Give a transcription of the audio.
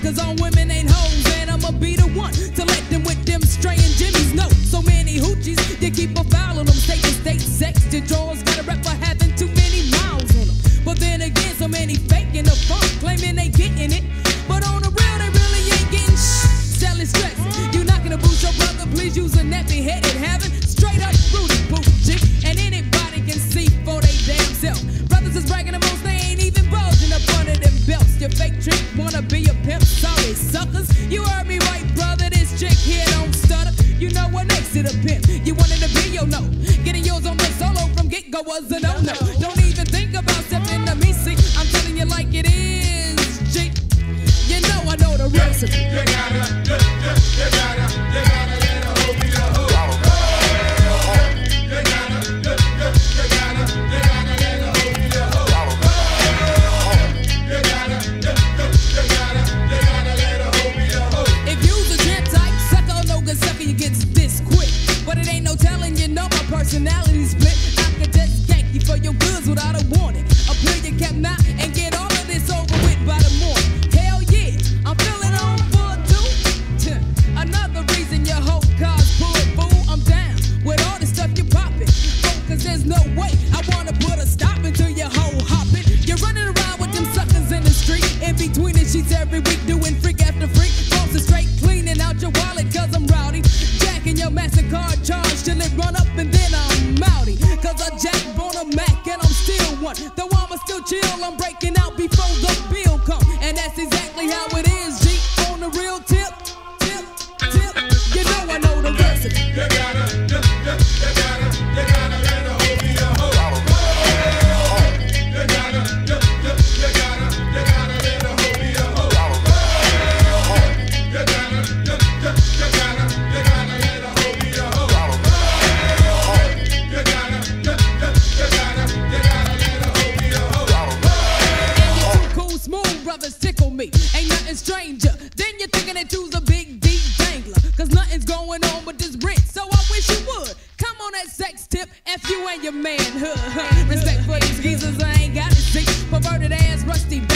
Cause all women ain't hoes, and I'ma be the one to let them with them straying jimmies know. So many hoochies, you keep a foul on them. State to state sex, your drawers got a rep for having too many miles on them. But then again, so many faking the funk, claiming they getting it. But on the real, they really ain't getting selling stress. You not gonna boost your brother, please use a nappy headed having straight up Rudy Poop chick. And anybody can see for they damn self. Brothers is bragging the most, they ain't even bulging up under them belts. Your fake trick wanna be a pimp, sorry suckers. You heard me right, brother, this chick here don't stutter. You know what makes it a pimp, you wanted to be your no. Getting yours on the solo from get-go was a no-no. Don't even think about stepping to me, see, I'm telling you like it is, G. You know I know the recipe. You gotta let her hold me the hoe. You gotta let her hold me the hoe. You gotta let her hold me the hoe. If you's a jet type sucker, no good sucker, you get this quick. But it ain't no telling, you know my personality split. I could just yank you for your goods without a warning. I'll play your cap now and get all of this over with by the morning. Hell yeah, I'm feeling on for two. Another reason your whole car's full, fool. I'm down with all the stuff you poppin'. Cause there's no way I wanna put a stop into your whole hopping. You're running around with them suckers in the street. In between the sheets every week, doing freak after freak. Falling straight, cleaning out your wallet cause I'm rowdy. Jacking your MasterCard charge till it run up and then I'm outy. Cause I jack on a Mac and I'm still one. Though I'ma still chill, I'm breaking out before the bill come. And that's exactly how it is, G. On the real tip. You know I know the recipe. You gotta let her hold me the hoe. You gotta let her hold me the hoe. You gotta let her hold me the hoe. You gotta let her hold me the hoe. And you two cool, smooth brothers tickle me. Ain't nothing stranger. Then you're thinking that you's a big, deep dangler. Cause nothing's going on with this rent. So I wish you would come on that sex tip. F you and your manhood. Respect for these geezers, I ain't got to see. Perverted ass, rusty